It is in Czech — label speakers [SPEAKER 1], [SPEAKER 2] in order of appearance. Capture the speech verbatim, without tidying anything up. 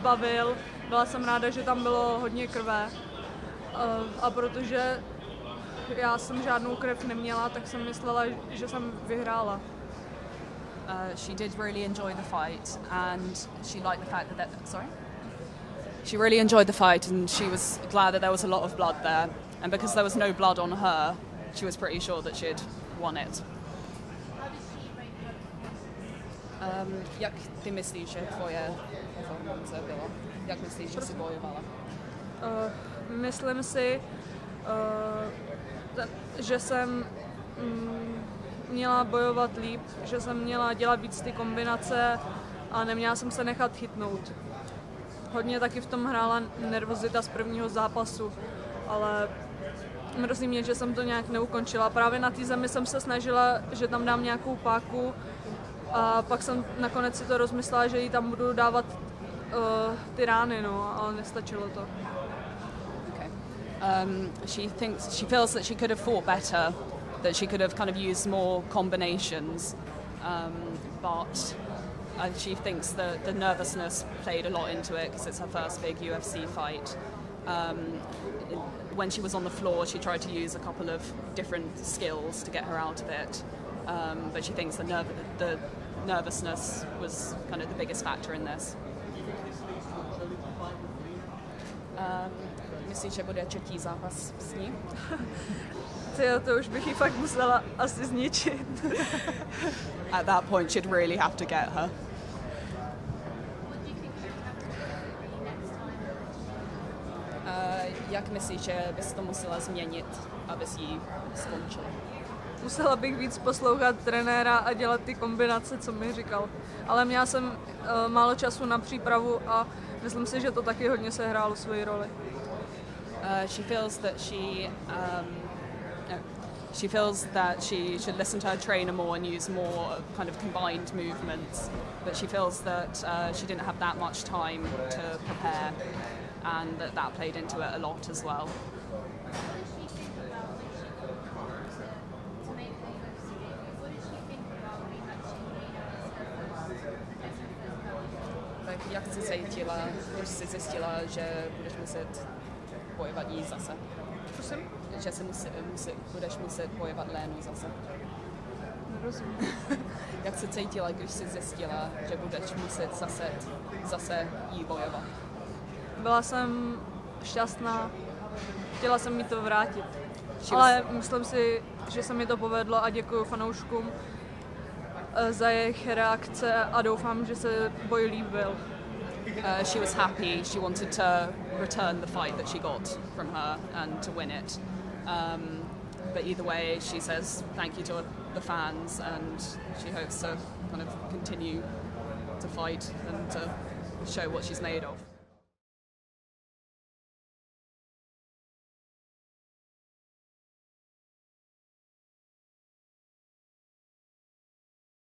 [SPEAKER 1] zbavil. Byla jsem ráda, že tam bylo hodně krve. A protože já jsem žádnou krev neměla, tak jsem myslela, že jsem vyhrála.
[SPEAKER 2] Uh, she did really enjoy the fight, and she liked the fact that, that sorry she really enjoyed the fight, and she was glad that there was a lot of blood there, and because there was no blood on her, she was pretty sure that she'd won it. Um, jak ty myslíš, že tvoje performance byla? Jak myslíš, že jsi bojovala?
[SPEAKER 1] Uh, myslím si, uh, t- že jsem mm, měla bojovat líp, že jsem měla dělat víc ty kombinace a neměla jsem se nechat chytnout. Hodně taky v tom hrála nervozita z prvního zápasu, ale mrzí mě, že jsem to nějak neukončila. Právě na té zemi jsem se snažila, že tam dám nějakou páku a pak jsem nakonec si to rozmyslela, že jí tam budu dávat uh, ty rány, no, ale nestačilo to.
[SPEAKER 2] Okay. Um, she thinks she feels that she could have fought better, that she could have kind of used more combinations, um, but uh, she thinks that the nervousness played a lot into it because it's her first big U F C fight. Um, when she was on the floor, she tried to use a couple of different skills to get her out of it, um, but she thinks the, nerv- the nervousness was kind of the biggest factor in this. Um, myslíš, že bude třetí zápas s ní?
[SPEAKER 1] Tyjo, to už bych ji fakt musela asi zničit.
[SPEAKER 2] At that point, she'd really have to get her. Uh, jak myslíš, že bys to musela změnit, abys ji skončila?
[SPEAKER 1] Musela bych víc poslouchat trenéra a dělat ty kombinace, co mi říkal. Ale měla jsem uh, málo času na přípravu a myslím si, že to taky hodně sehrálo svoji roli.
[SPEAKER 2] Uh, she feels that she um, no, she feels that she should listen to her trainer more and use more kind of combined movements. But she feels that uh, she didn't have that much time to prepare, and that that played into it a lot as well. Tak jak jsi se cítila, když jsi zjistila, že budeš muset bojovat jí zase?
[SPEAKER 1] Prosím?
[SPEAKER 2] Že si musi, musi, budeš muset bojovat Lénu zase.
[SPEAKER 1] Nerozumím.
[SPEAKER 2] Jak se cítila, když jsi zjistila, že budeš muset zase, zase jí bojovat?
[SPEAKER 1] Byla jsem šťastná, chtěla jsem mi to vrátit.
[SPEAKER 2] She
[SPEAKER 1] Ale myslím si, že se mi to povedlo a děkuji fanouškům za jejich reakce a doufám, že se boj líbil.
[SPEAKER 2] Uh, she was happy. She wanted to return the fight that she got from her and to win it. Um, but either way, she says thank you to the fans, and she hopes to kind of continue to fight and to show what she's made of.